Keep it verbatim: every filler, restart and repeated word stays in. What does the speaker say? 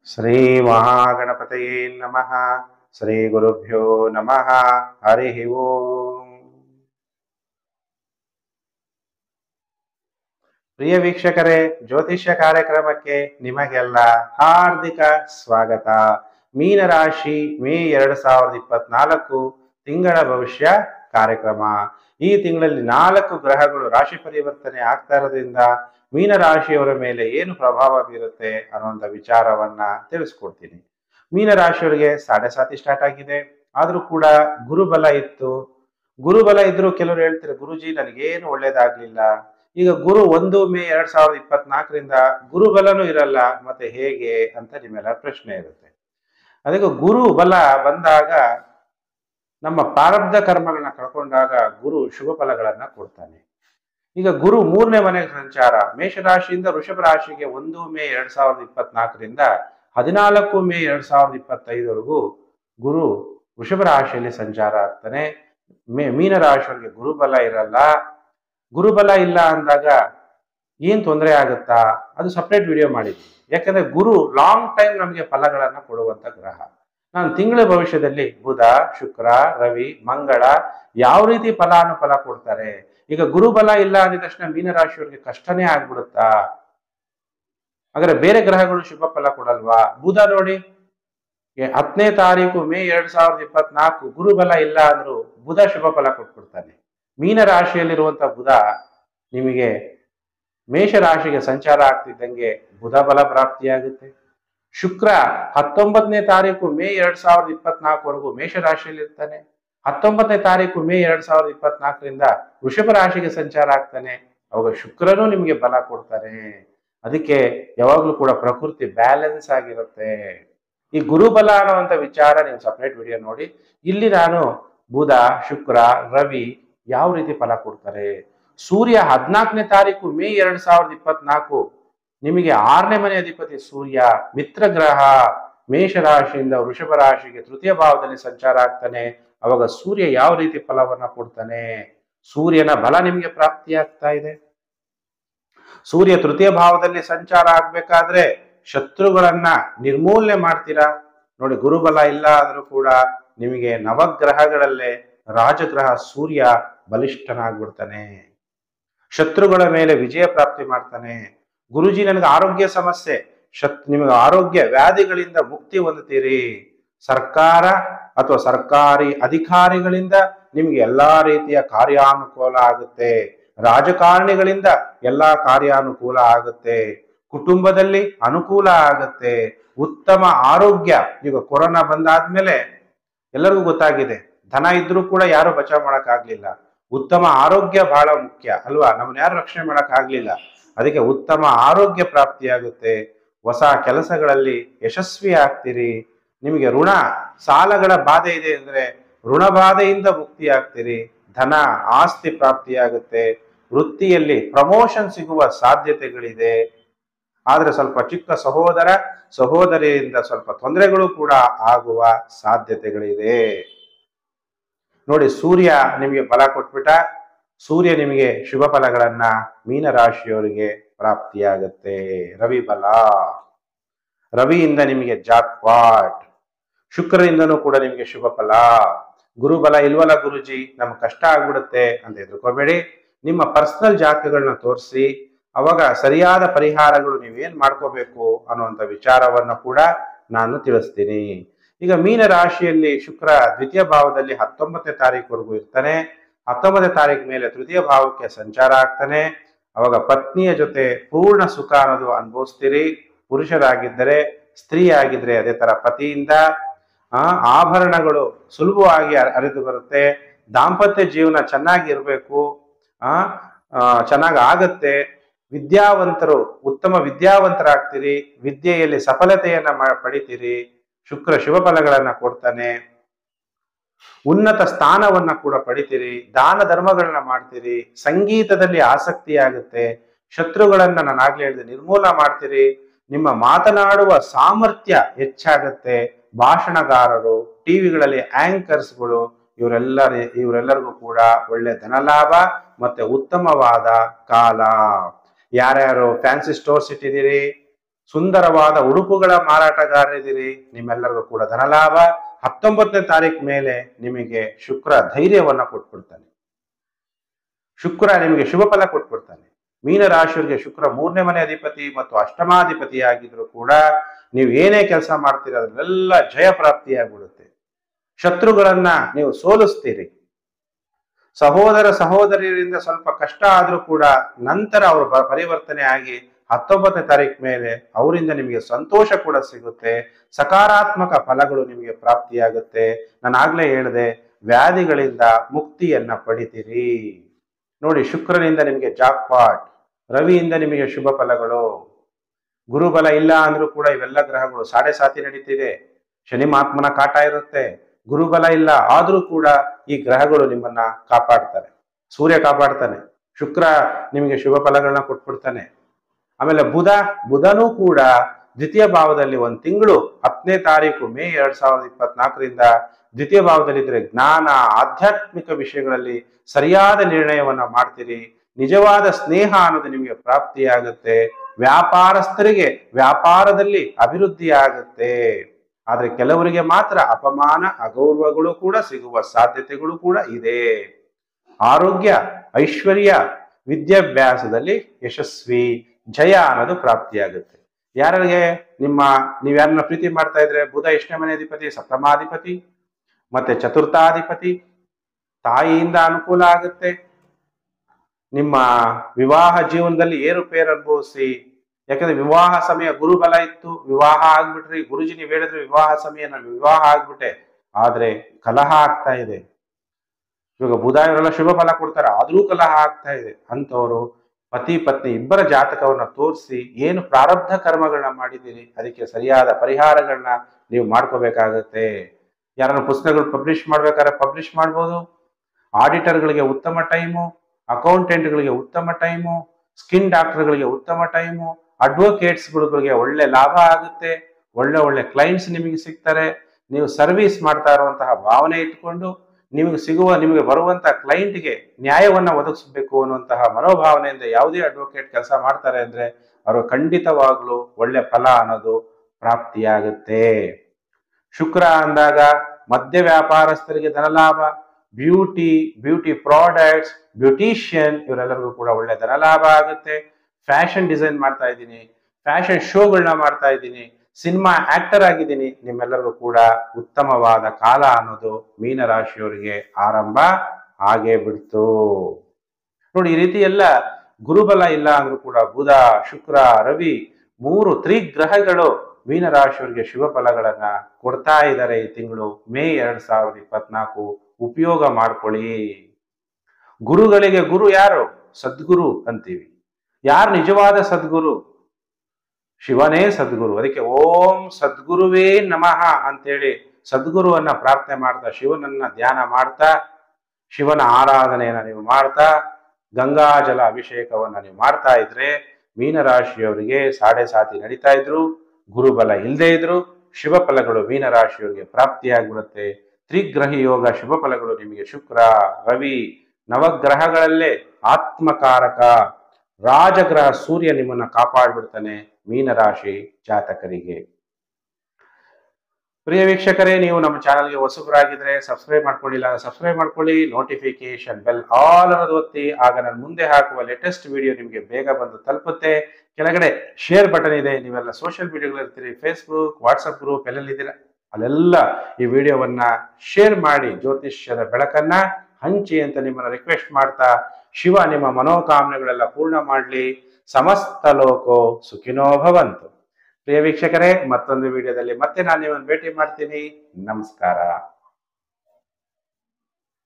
ಶ್ರೀ ಮಹಾಗಣಪತಯೇ ನಮಃ. ಶ್ರೀ ಗುರುಭ್ಯೋ ನಮಃ. ಹರಿ ಓಂ. ಪ್ರಿಯ ವೀಕ್ಷಕರೇ, ಜ್ಯೋತಿಷ್ಯ ಕಾರ್ಯಕ್ರಮಕ್ಕೆ ನಿಮಗೆಲ್ಲ ಹಾರ್ದಿಕ ಸ್ವಾಗತ. ಮೀನರಾಶಿ ಮೇ ಎರಡ್ ಸಾವಿರದ ಇಪ್ಪತ್ನಾಲ್ಕು ತಿಂಗಳ ಭವಿಷ್ಯ ಕಾರ್ಯಕ್ರಮ. ಈ ತಿಂಗಳಲ್ಲಿ ನಾಲ್ಕು ಗ್ರಹಗಳು ರಾಶಿ ಪರಿವರ್ತನೆ ಆಗ್ತಾ ಇರೋದ್ರಿಂದ ಮೀನರಾಶಿಯವರ ಮೇಲೆ ಏನು ಪ್ರಭಾವ ಬೀರುತ್ತೆ ಅನ್ನುವಂಥ ವಿಚಾರವನ್ನ ತಿಳಿಸ್ಕೊಡ್ತೀನಿ. ಮೀನರಾಶಿಯವರಿಗೆ ಸಾಡೆ ಸಾತಿ ಸ್ಟಾರ್ಟ್ ಆಗಿದೆ. ಆದ್ರೂ ಕೂಡ ಗುರುಬಲ ಇತ್ತು. ಗುರುಬಲ ಇದ್ರು ಕೆಲವರು ಹೇಳ್ತಾರೆ, ಗುರುಜಿ ನನಗೇನು ಒಳ್ಳೇದಾಗ್ಲಿಲ್ಲ. ಈಗ ಗುರು ಒಂದು ಮೇ ಎರಡ್ ಸಾವಿರದ ಇಪ್ಪತ್ನಾಲ್ಕರಿಂದ ಗುರುಬಲನೂ ಇರಲ್ಲ, ಮತ್ತೆ ಹೇಗೆ ಅಂತ ನಿಮ್ಮೆಲ್ಲ ಪ್ರಶ್ನೆ ಇರುತ್ತೆ. ಅದಕ್ಕೆ ಗುರು ಬಲ ಬಂದಾಗ ನಮ್ಮ ಪ್ರಾರಬ್ಧ ಕರ್ಮಗಳನ್ನ ಕಳ್ಕೊಂಡಾಗ ಗುರು ಶುಭ ಫಲಗಳನ್ನ ಕೊಡ್ತಾನೆ. ಈಗ ಗುರು ಮೂರನೇ ಮನೆಗೆ ಸಂಚಾರ ಮೇಷರಾಶಿಯಿಂದ ವೃಷಭ ರಾಶಿಗೆ ಒಂದು ಮೇ ಎರಡ್ ಸಾವಿರದ ಇಪ್ಪತ್ನಾಲ್ಕರಿಂದ ಹದಿನಾಲ್ಕು ಮೇ ಎರಡ್ ಸಾವಿರದ ಇಪ್ಪತ್ತೈದವರೆಗೂ ಗುರು ವೃಷಭ ರಾಶಿಯಲ್ಲಿ ಸಂಚಾರ ಆಗ್ತಾನೆ. ಮೇ ಮೀನರಾಶಿಯವರಿಗೆ ಗುರುಬಲ ಇರಲ್ಲ. ಗುರುಬಲ ಇಲ್ಲ ಅಂದಾಗ ಏನ್ ತೊಂದರೆ ಆಗುತ್ತಾ, ಅದು ಸಪ್ರೇಟ್ ವಿಡಿಯೋ ಮಾಡಿದ್ವಿ. ಯಾಕಂದ್ರೆ ಗುರು ಲಾಂಗ್ ಟೈಮ್ ನಮಗೆ ಫಲಗಳನ್ನ ಕೊಡುವಂತ ಗ್ರಹ. ನಾನು ತಿಂಗಳ ಭವಿಷ್ಯದಲ್ಲಿ ಬುಧ, ಶುಕ್ರ, ರವಿ, ಮಂಗಳ ಯಾವ ರೀತಿ ಫಲಾನುಫಲ ಕೊಡ್ತಾರೆ. ಈಗ ಗುರುಬಲ ಇಲ್ಲ ಅಂದ ತಕ್ಷಣ ಮೀನರಾಶಿಯವರಿಗೆ ಕಷ್ಟನೇ ಆಗ್ಬಿಡುತ್ತಾ? ಹಾಗಾದ್ರೆ ಬೇರೆ ಗ್ರಹಗಳು ಶುಭ ಫಲ ಕೊಡಲ್ವಾ? ಬುಧ ನೋಡಿ, ಹತ್ತನೇ ತಾರೀಕು ಮೇ ಎರಡ್ ಸಾವಿರದ ಇಪ್ಪತ್ನಾಲ್ಕು ಗುರುಬಲ ಇಲ್ಲ ಅಂದ್ರು ಬುಧ ಶುಭ ಫಲ ಕೊಟ್ಬಿಡ್ತಾನೆ. ಮೀನರಾಶಿಯಲ್ಲಿರುವಂತ ಬುಧ ನಿಮಗೆ ಮೇಷರಾಶಿಗೆ ಸಂಚಾರ ಆಗ್ತಿದ್ದಂಗೆ ಬುಧ ಬಲ ಪ್ರಾಪ್ತಿಯಾಗುತ್ತೆ. ಶುಕ್ರ ಹತ್ತೊಂಬತ್ತನೇ ತಾರೀಕು ಮೇ ಎರಡ್ ಸಾವಿರದ ಇಪ್ಪತ್ನಾಲ್ಕವರೆಗೂ ಮೇಷರಾಶಿಯಲ್ಲಿ ಇರ್ತಾನೆ. ಹತ್ತೊಂಬತ್ತನೇ ತಾರೀಕು ಮೇ ಎರಡ್ ಸಾವಿರದ ಇಪ್ಪತ್ನಾಲ್ಕರಿಂದ ವೃಷಭ ರಾಶಿಗೆ ಸಂಚಾರ ಆಗ್ತಾನೆ. ಅವಾಗ ಶುಕ್ರನು ನಿಮಗೆ ಬಲ ಕೊಡ್ತಾನೆ. ಅದಕ್ಕೆ ಯಾವಾಗ್ಲೂ ಕೂಡ ಪ್ರಕೃತಿ ಬ್ಯಾಲೆನ್ಸ್ ಆಗಿರುತ್ತೆ. ಈ ಗುರುಬಲ ಅನ್ನುವಂಥ ವಿಚಾರ ನೀವು ಸಪ್ರೇಟ್ ವಿಡಿಯೋ ನೋಡಿ. ಇಲ್ಲಿ ನಾನು ಬುಧ, ಶುಕ್ರ, ರವಿ ಯಾವ ರೀತಿ ಫಲ ಕೊಡ್ತಾರೆ. ಸೂರ್ಯ ಹದಿನಾಲ್ಕನೇ ತಾರೀಕು ಮೇ ಎರಡ್ ಸಾವಿರದ ಇಪ್ಪತ್ನಾಲ್ಕು ನಿಮಗೆ ಆರನೇ ಮನೆ ಅಧಿಪತಿ ಸೂರ್ಯ ಮಿತ್ರ ಗ್ರಹ ಮೇಷರಾಶಿಯಿಂದ ವೃಷಭ ರಾಶಿಗೆ ತೃತೀಯ ಭಾವದಲ್ಲಿ ಸಂಚಾರ ಆಗ್ತಾನೆ. ಅವಾಗ ಸೂರ್ಯ ಯಾವ ರೀತಿ ಫಲವನ್ನ ಕೊಡ್ತಾನೆ. ಸೂರ್ಯನ ಬಲ ನಿಮಗೆ ಪ್ರಾಪ್ತಿಯಾಗ್ತಾ ಇದೆ. ಸೂರ್ಯ ತೃತೀಯ ಭಾವದಲ್ಲಿ ಸಂಚಾರ ಆಗ್ಬೇಕಾದ್ರೆ ಶತ್ರುಗಳನ್ನ ನಿರ್ಮೂಲನೆ ಮಾಡ್ತೀರಾ. ನೋಡಿ, ಗುರುಬಲ ಇಲ್ಲ ಆದ್ರೂ ಕೂಡ ನಿಮಗೆ ನವಗ್ರಹಗಳಲ್ಲೇ ರಾಜಗ್ರಹ ಸೂರ್ಯ ಬಲಿಷ್ಠನಾಗ್ಬಿಡ್ತಾನೆ. ಶತ್ರುಗಳ ಮೇಲೆ ವಿಜಯ ಪ್ರಾಪ್ತಿ ಮಾಡ್ತಾನೆ. ಗುರುಜಿ ನನಗೆ ಆರೋಗ್ಯ ಸಮಸ್ಯೆ, ಶತ್ ನಿಮಗೆ ಆರೋಗ್ಯ ವ್ಯಾಧಿಗಳಿಂದ ಮುಕ್ತಿ ಹೊಂದುತ್ತೀರಿ. ಸರ್ಕಾರ ಅಥವಾ ಸರ್ಕಾರಿ ಅಧಿಕಾರಿಗಳಿಂದ ನಿಮ್ಗೆ ಎಲ್ಲಾ ರೀತಿಯ ಕಾರ್ಯಾನುಕೂಲ ಆಗುತ್ತೆ. ರಾಜಕಾರಣಿಗಳಿಂದ ಎಲ್ಲಾ ಕಾರ್ಯಾನುಕೂಲ ಆಗುತ್ತೆ. ಕುಟುಂಬದಲ್ಲಿ ಅನುಕೂಲ ಆಗುತ್ತೆ. ಉತ್ತಮ ಆರೋಗ್ಯ. ಈಗ ಕೊರೋನಾ ಬಂದಾದ್ಮೇಲೆ ಎಲ್ಲರಿಗೂ ಗೊತ್ತಾಗಿದೆ, ಧನ ಇದ್ರೂ ಕೂಡ ಯಾರು ಬಚಾವ್ ಮಾಡಕ್ ಆಗ್ಲಿಲ್ಲ. ಉತ್ತಮ ಆರೋಗ್ಯ ಬಹಳ ಮುಖ್ಯ ಅಲ್ವಾ? ನಮ್ಮನ್ನ ಯಾರು ರಕ್ಷಣೆ ಮಾಡಕ್ ಆಗ್ಲಿಲ್ಲ. ಅದಕ್ಕೆ ಉತ್ತಮ ಆರೋಗ್ಯ ಪ್ರಾಪ್ತಿಯಾಗುತ್ತೆ. ಹೊಸ ಕೆಲಸಗಳಲ್ಲಿ ಯಶಸ್ವಿ ಆಗ್ತೀರಿ. ನಿಮಗೆ ಋಣ ಸಾಲಗಳ ಬಾಧೆ ಇದೆ ಅಂದ್ರೆ ಋಣ ಬಾಧೆಯಿಂದ ಮುಕ್ತಿ ಆಗ್ತೀರಿ. ಧನ ಆಸ್ತಿ ಪ್ರಾಪ್ತಿಯಾಗುತ್ತೆ. ವೃತ್ತಿಯಲ್ಲಿ ಪ್ರಮೋಷನ್ ಸಿಗುವ ಸಾಧ್ಯತೆಗಳಿದೆ. ಆದ್ರೆ ಸ್ವಲ್ಪ ಚಿಕ್ಕ ಸಹೋದರ ಸಹೋದರಿಯಿಂದ ಸ್ವಲ್ಪ ತೊಂದರೆಗಳು ಕೂಡ ಆಗುವ ಸಾಧ್ಯತೆಗಳಿದೆ. ನೋಡಿ, ಸೂರ್ಯ ನಿಮಗೆ ಫಲ ಕೊಟ್ಬಿಟ್ಟ. ಸೂರ್ಯ ನಿಮಗೆ ಶುಭ ಫಲಗಳನ್ನ ಮೀನರಾಶಿಯವರಿಗೆ ಪ್ರಾಪ್ತಿಯಾಗತ್ತೆ. ರವಿ ಬಲ, ರವಿಯಿಂದ ನಿಮಗೆ ಜಾಕ್ಪಾಟ್. ಶುಕ್ರನಿಂದನೂ ಕೂಡ ನಿಮಗೆ ಶುಭ ಫಲ. ಗುರುಬಲ ಇಲ್ವಲ್ಲ ಗುರುಜಿ, ನಮ್ಗೆ ಕಷ್ಟ ಆಗ್ಬಿಡುತ್ತೆ ಅಂತ ಹೆದರ್ಕೋಬೇಡಿ. ನಿಮ್ಮ ಪರ್ಸನಲ್ ಜಾತಕಗಳನ್ನ ತೋರಿಸಿ ಅವಾಗ ಸರಿಯಾದ ಪರಿಹಾರಗಳು ನೀವೇನ್ ಮಾಡ್ಕೋಬೇಕು ಅನ್ನುವಂಥ ವಿಚಾರವನ್ನ ಕೂಡ ನಾನು ತಿಳಿಸ್ತೀನಿ. ಈಗ ಮೀನ ರಾಶಿಯಲ್ಲಿ ಶುಕ್ರ ದ್ವಿತೀಯ ಭಾವದಲ್ಲಿ ಹತ್ತೊಂಬತ್ತನೇ ತಾರೀಕುವರೆಗೂ ಇರ್ತಾನೆ. ಹತ್ತೊಂಬತ್ತನೇ ತಾರೀಕು ಮೇಲೆ ತೃತೀಯ ಭಾವಕ್ಕೆ ಸಂಚಾರ ಆಗ್ತಾನೆ. ಅವಾಗ ಪತ್ನಿಯ ಜೊತೆ ಪೂರ್ಣ ಸುಖ ಅನ್ನೋದು ಅನುಭವಿಸ್ತೀರಿ. ಪುರುಷರಾಗಿದ್ದರೆ, ಸ್ತ್ರೀ ಆಗಿದ್ರೆ ಅದೇ ತರ ಪತಿಯಿಂದ ಆ ಆಭರಣಗಳು ಸುಲಭವಾಗಿ ಅರಿದು ಬರುತ್ತೆ. ದಾಂಪತ್ಯ ಜೀವನ ಚೆನ್ನಾಗಿ ಇರಬೇಕು, ಆ ಚೆನ್ನಾಗಿ ಆಗತ್ತೆ. ವಿದ್ಯಾವಂತರು ಉತ್ತಮ ವಿದ್ಯಾವಂತರಾಗ್ತೀರಿ. ವಿದ್ಯೆಯಲ್ಲಿ ಸಫಲತೆಯನ್ನ ಪಡಿತೀರಿ. ಶುಕ್ರ ಶುಭ ಫಲಗಳನ್ನ ಕೊಡ್ತಾನೆ. ಉನ್ನತ ಸ್ಥಾನವನ್ನ ಕೂಡ ಪಡಿತೀರಿ. ದಾನ ಧರ್ಮಗಳನ್ನ ಮಾಡ್ತೀರಿ. ಸಂಗೀತದಲ್ಲಿ ಆಸಕ್ತಿ ಆಗುತ್ತೆ. ಶತ್ರುಗಳನ್ನ ನಾನು ಆಗ್ಲೇ ಹೇಳಿದೆ ನಿರ್ಮೂಲ ಮಾಡ್ತೀರಿ. ನಿಮ್ಮ ಮಾತನಾಡುವ ಸಾಮರ್ಥ್ಯ ಹೆಚ್ಚಾಗತ್ತೆ. ಭಾಷಣಗಾರರು, ಟಿವಿಗಳಲ್ಲಿ ಆಂಕರ್ಸ್ಗಳು ಇವರೆಲ್ಲರ ಇವರೆಲ್ಲರಿಗೂ ಕೂಡ ಒಳ್ಳೆ ಧನಲಾಭ ಮತ್ತೆ ಉತ್ತಮವಾದ ಕಾಲ. ಯಾರ್ಯಾರು ಫ್ಯಾನ್ಸಿ ಸ್ಟೋರ್ಸ್ ಇಟ್ಟಿದ್ದೀರಿ, ಸುಂದರವಾದ ಉಡುಪುಗಳ ಮಾರಾಟಗಾರರಿದ್ದೀರಿ, ನಿಮ್ಮೆಲ್ಲರಿಗೂ ಕೂಡ ಧನಲಾಭ. ಹತ್ತೊಂಬತ್ತನೇ ತಾರೀಕು ಮೇಲೆ ನಿಮಗೆ ಶುಕ್ರ ಧೈರ್ಯವನ್ನ ಕೊಟ್ಬಿಡ್ತಾನೆ. ಶುಕ್ರ ನಿಮಗೆ ಶುಭ ಫಲ ಕೊಟ್ಬಿಡ್ತಾನೆ. ಮೀನ ರಾಶಿಯವರಿಗೆ ಶುಕ್ರ ಮೂರನೇ ಮನೆ ಅಧಿಪತಿ ಮತ್ತು ಅಷ್ಟಮಾಧಿಪತಿ ಆಗಿದ್ರು ಕೂಡ ನೀವು ಏನೇ ಕೆಲಸ ಮಾಡ್ತೀರಿ ಅದನ್ನೆಲ್ಲ ಜಯ ಪ್ರಾಪ್ತಿಯಾಗ್ಬಿಡುತ್ತೆ. ಶತ್ರುಗಳನ್ನ ನೀವು ಸೋಲಿಸ್ತೀರಿ. ಸಹೋದರ ಸಹೋದರಿಯರಿಂದ ಸ್ವಲ್ಪ ಕಷ್ಟ ಆದ್ರೂ ಕೂಡ ನಂತರ ಅವರು ಪರಿವರ್ತನೆ ಆಗಿ ಹತ್ತೊಂಬತ್ತನೇ ತಾರೀಕು ಮೇಲೆ ಅವರಿಂದ ನಿಮಗೆ ಸಂತೋಷ ಕೂಡ ಸಿಗುತ್ತೆ. ಸಕಾರಾತ್ಮಕ ಫಲಗಳು ನಿಮಗೆ ಪ್ರಾಪ್ತಿಯಾಗುತ್ತೆ. ನಾನು ಆಗ್ಲೇ ಹೇಳಿದೆ, ವ್ಯಾಧಿಗಳಿಂದ ಮುಕ್ತಿಯನ್ನ ಪಡಿತೀರಿ. ನೋಡಿ, ಶುಕ್ರನಿಂದ ನಿಮಗೆ ಜಾಕ್ಪಾಟ್, ರವಿಯಿಂದ ನಿಮಗೆ ಶುಭ ಫಲಗಳು. ಗುರುಬಲ ಇಲ್ಲ ಅಂದ್ರೂ ಕೂಡ ಇವೆಲ್ಲ ಗ್ರಹಗಳು ಸಾಡೆ ಸಾತಿ ನಡೀತಿದೆ. ಶನಿ ಮಹಾತ್ಮನ ಕಾಟ ಇರುತ್ತೆ. ಗುರುಬಲ ಇಲ್ಲ ಆದ್ರೂ ಕೂಡ ಈ ಗ್ರಹಗಳು ನಿಮ್ಮನ್ನ ಕಾಪಾಡ್ತಾರೆ. ಸೂರ್ಯ ಕಾಪಾಡ್ತಾನೆ, ಶುಕ್ರ ನಿಮಗೆ ಶುಭ ಫಲಗಳನ್ನ ಕೊಟ್ಬಿಡ್ತಾನೆ. ಆಮೇಲೆ ಬುಧ ಬುಧನೂ ಕೂಡ ದ್ವಿತೀಯ ಭಾವದಲ್ಲಿ ಒಂದು ತಿಂಗಳು ಹತ್ತನೇ ತಾರೀಕು ಮೇ ಎರಡ್ ಸಾವಿರದ ಇಪ್ಪತ್ನಾಲ್ಕರಿಂದ ದ್ವಿತೀಯ ಭಾವದಲ್ಲಿದ್ರೆ ಜ್ಞಾನ, ಆಧ್ಯಾತ್ಮಿಕ ವಿಷಯಗಳಲ್ಲಿ ಸರಿಯಾದ ನಿರ್ಣಯವನ್ನ ಮಾಡ್ತೀರಿ. ನಿಜವಾದ ಸ್ನೇಹ ಅನ್ನೋದು ನಿಮಗೆ ಪ್ರಾಪ್ತಿಯಾಗುತ್ತೆ. ವ್ಯಾಪಾರಸ್ಥರಿಗೆ ವ್ಯಾಪಾರದಲ್ಲಿ ಅಭಿವೃದ್ಧಿ ಆಗುತ್ತೆ. ಆದ್ರೆ ಕೆಲವರಿಗೆ ಮಾತ್ರ ಅಪಮಾನ, ಅಗೌರವಗಳು ಕೂಡ ಸಿಗುವ ಸಾಧ್ಯತೆಗಳು ಕೂಡ ಇದೆ. ಆರೋಗ್ಯ, ಐಶ್ವರ್ಯ, ವಿದ್ಯಾಭ್ಯಾಸದಲ್ಲಿ ಯಶಸ್ವಿ, ಜಯ ಅನ್ನೋದು ಪ್ರಾಪ್ತಿಯಾಗುತ್ತೆ. ಯಾರಿಗೆ ನಿಮ್ಮ ನೀವ್ಯಾರನ್ನ ಪ್ರೀತಿ ಮಾಡ್ತಾ ಇದ್ರೆ ಬುಧ ಎಷ್ಟನೇ ಮನೆ ಅಧಿಪತಿ, ಸಪ್ತಮಾಧಿಪತಿ ಮತ್ತೆ ಚತುರ್ಥಾಧಿಪತಿ. ತಾಯಿಯಿಂದ ಅನುಕೂಲ ಆಗುತ್ತೆ. ನಿಮ್ಮ ವಿವಾಹ ಜೀವನದಲ್ಲಿ ಏರುಪೇರು ಅನುಭವಿಸಿ. ಯಾಕಂದ್ರೆ ವಿವಾಹ ಸಮಯ ಗುರುಬಲ ಇತ್ತು, ವಿವಾಹ ಆಗ್ಬಿಟ್ರಿ. ಗುರುಜಿ ನೀವು ಹೇಳಿದ್ರೆ ವಿವಾಹ ಸಮಯ ನಾನು ವಿವಾಹ ಆಗ್ಬಿಟ್ಟೆ, ಆದ್ರೆ ಕಲಹ ಆಗ್ತಾ ಇದೆ. ಇವಾಗ ಬುಧ ಇವರೆಲ್ಲ ಶುಭ ಫಲ ಕೊಡ್ತಾರೆ, ಆದ್ರೂ ಕಲಹ ಆಗ್ತಾ ಇದೆ. ಅಂತವರು ಪತಿ ಪತ್ನಿ ಇಬ್ಬರ ಜಾತಕವನ್ನ ತೋರಿಸಿ ಏನು ಪ್ರಾರಬ್ಧ ಕರ್ಮಗಳನ್ನ ಮಾಡಿದ್ದೀರಿ ಅದಕ್ಕೆ ಸರಿಯಾದ ಪರಿಹಾರಗಳನ್ನ ನೀವು ಮಾಡ್ಕೋಬೇಕಾಗತ್ತೆ. ಯಾರನ್ನ ಪುಸ್ತಕಗಳು ಪಬ್ಲಿಷ್ ಮಾಡ್ಬೇಕಾದ್ರೆ ಪಬ್ಲಿಷ್ ಮಾಡ್ಬೋದು. ಆಡಿಟರ್ಗಳಿಗೆ ಉತ್ತಮ ಟೈಮು, ಅಕೌಂಟೆಂಟ್ಗಳಿಗೆ ಉತ್ತಮ ಟೈಮು, ಸ್ಕಿನ್ ಡಾಕ್ಟರ್ಗಳಿಗೆ ಉತ್ತಮ ಟೈಮು, ಅಡ್ವೊಕೇಟ್ಸ್ಗಳಿಗೆ ಒಳ್ಳೆ ಲಾಭ ಆಗುತ್ತೆ. ಒಳ್ಳೆ ಒಳ್ಳೆ ಕ್ಲೈಂಟ್ಸ್ ನಿಮಗೆ ಸಿಗ್ತಾರೆ. ನೀವು ಸರ್ವಿಸ್ ಮಾಡ್ತಾ ಇರುವಂತಹ ಭಾವನೆ ಇಟ್ಕೊಂಡು ನಿಮಗೆ ಸಿಗುವ ನಿಮಗೆ ಬರುವಂತಹ ಕ್ಲೈಂಟ್ಗೆ ನ್ಯಾಯವನ್ನ ಒದಗಿಸಬೇಕು ಅನ್ನುವಂತಹ ಮನೋಭಾವನೆಯಿಂದ ಯಾವುದೇ ಅಡ್ವೊಕೇಟ್ ಕೆಲಸ ಮಾಡ್ತಾರೆ ಅಂದ್ರೆ ಅವರು ಖಂಡಿತವಾಗ್ಲೂ ಒಳ್ಳೆ ಫಲ ಅನ್ನೋದು ಪ್ರಾಪ್ತಿಯಾಗುತ್ತೆ. ಶುಕ್ರ ಅಂದಾಗ ಮಧ್ಯ ವ್ಯಾಪಾರಸ್ಥರಿಗೆ ಧನಲಾಭ, ಬ್ಯೂಟಿ, ಬ್ಯೂಟಿ ಪ್ರಾಡಕ್ಟ್ಸ್, ಬ್ಯೂಟಿಷಿಯನ್ ಇವರೆಲ್ಲರಿಗೂ ಕೂಡ ಒಳ್ಳೆ ಧನಲಾಭ ಆಗುತ್ತೆ. ಫ್ಯಾಷನ್ ಡಿಸೈನ್ ಮಾಡ್ತಾ ಇದ್ದೀನಿ, ಫ್ಯಾಷನ್ ಶೋಗಳನ್ನ ಮಾಡ್ತಾ ಇದ್ದೀನಿ, ಸಿನಿಮಾ ಆಕ್ಟರ್ ಆಗಿದ್ದೀನಿ, ನಿಮ್ಮೆಲ್ಲರಿಗೂ ಕೂಡ ಉತ್ತಮವಾದ ಕಾಲ ಅನ್ನೋದು ಮೀನರಾಶಿಯವರಿಗೆ ಆರಂಭ ಆಗೇ ಬಿಡ್ತು. ನೋಡಿ, ಈ ರೀತಿ ಎಲ್ಲ ಗುರುಬಲ ಇಲ್ಲ ಅಂದ್ರೂ ಕೂಡ ಬುಧ, ಶುಕ್ರ, ರವಿ ಮೂರು ತ್ರಿಗ್ರಹಗಳು ಮೀನರಾಶಿಯವರಿಗೆ ಶುಭ ಫಲಗಳನ್ನ ಕೊಡ್ತಾ ಇದ್ದಾರೆ. ಈ ತಿಂಗಳು ಮೇ ಎರಡ್ ಸಾವಿರದ ಇಪ್ಪತ್ನಾಲ್ಕು ಉಪಯೋಗ ಮಾಡ್ಕೊಳ್ಳಿ. ಗುರುಗಳಿಗೆ ಗುರು ಯಾರು? ಸದ್ಗುರು ಅಂತೀವಿ. ಯಾರು ನಿಜವಾದ ಸದ್ಗುರು? ಶಿವನೇ ಸದ್ಗುರು. ಅದಕ್ಕೆ ಓಂ ಸದ್ಗುರುವೇ ನಮಃ ಅಂತೇಳಿ ಸದ್ಗುರುವನ್ನ ಪ್ರಾರ್ಥನೆ ಮಾಡ್ತಾ, ಶಿವನನ್ನ ಧ್ಯಾನ ಮಾಡ್ತಾ, ಶಿವನ ಆರಾಧನೆಯನ್ನ ನೀವು ಮಾಡ್ತಾ, ಗಂಗಾಜಲ ಅಭಿಷೇಕವನ್ನ ನೀವು ಮಾಡ್ತಾ ಇದ್ರೆ ಮೀನರಾಶಿಯವರಿಗೆ ಸಾಡೆ ಸಾತಿ ನಡೀತಾ ಇದ್ರು, ಗುರುಬಲ ಇಲ್ಲದೆ ಇದ್ರು ಶುಭ ಫಲಗಳು ಮೀನರಾಶಿಯವರಿಗೆ ಪ್ರಾಪ್ತಿಯಾಗ್ಬಿಡುತ್ತೆ. ತ್ರಿಗ್ರಹಿ ಯೋಗ ಶುಭ ಫಲಗಳು ನಿಮಗೆ ಶುಕ್ರ, ರವಿ, ನವಗ್ರಹಗಳಲ್ಲೇ ಆತ್ಮಕಾರಕ ರಾಜಗ್ರಹ ಸೂರ್ಯ ನಿಮ್ಮನ್ನ ಕಾಪಾಡ್ಬಿಡ್ತಾನೆ ಮೀನರಾಶಿ ಜಾತಕರಿಗೆ. ಪ್ರಿಯ ವೀಕ್ಷಕರೇ, ನೀವು ನಮ್ಮ ಚಾನಲ್ಗೆ ಹೊಸಬರಾಗಿದ್ರೆ ಸಬ್ಸ್ಕ್ರೈಬ್ ಮಾಡ್ಕೊಳ್ಳಿಲ್ಲ, ಸಬ್ಸ್ಕ್ರೈಬ್ ಮಾಡ್ಕೊಳ್ಳಿ. ನೋಟಿಫಿಕೇಶನ್ ಬೆಲ್ ಆಲ್ ಅನ್ನೋದು ಒತ್ತಿ, ಆಗ ನಾನು ಮುಂದೆ ಹಾಕುವ ಲೇಟೆಸ್ಟ್ ವಿಡಿಯೋ ನಿಮಗೆ ಬೇಗ ಬಂದು ತಲುಪುತ್ತೆ. ಕೆಳಗಡೆ ಶೇರ್ ಬಟನ್ ಇದೆ. ನೀವೆಲ್ಲ ಸೋಷಿಯಲ್ ಮೀಡಿಯಾಗಳಿರ್ತೀರಿ, ಫೇಸ್ಬುಕ್, ವಾಟ್ಸಪ್ ಗ್ರೂಪ್ ಎಲ್ಲೆಲ್ಲಿದ್ದೀರಾ ಅಲ್ಲೆಲ್ಲ ಈ ವಿಡಿಯೋವನ್ನ ಶೇರ್ ಮಾಡಿ ಜ್ಯೋತಿಷ್ಯದ ಬೆಳಕನ್ನ ಹಂಚಿ ಅಂತ ನಿಮ್ಮನ್ನ ರಿಕ್ವೆಸ್ಟ್ ಮಾಡ್ತಾ, ಶಿವ ನಿಮ್ಮ ಮನೋಕಾಮನೆಗಳೆಲ್ಲ ಪೂರ್ಣ ಮಾಡಲಿ. ಸಮಸ್ತ ಲೋಕೋ ಸುಖಿನೋ ಭವಂತು. ಪ್ರಿಯ ವೀಕ್ಷಕರೇ, ಮತ್ತೊಂದು ವಿಡಿಯೋದಲ್ಲಿ ಮತ್ತೆ ನಾನು ನಿಮ್ಮನ್ನು ಭೇಟಿ ಮಾಡ್ತೀನಿ. ನಮಸ್ಕಾರ.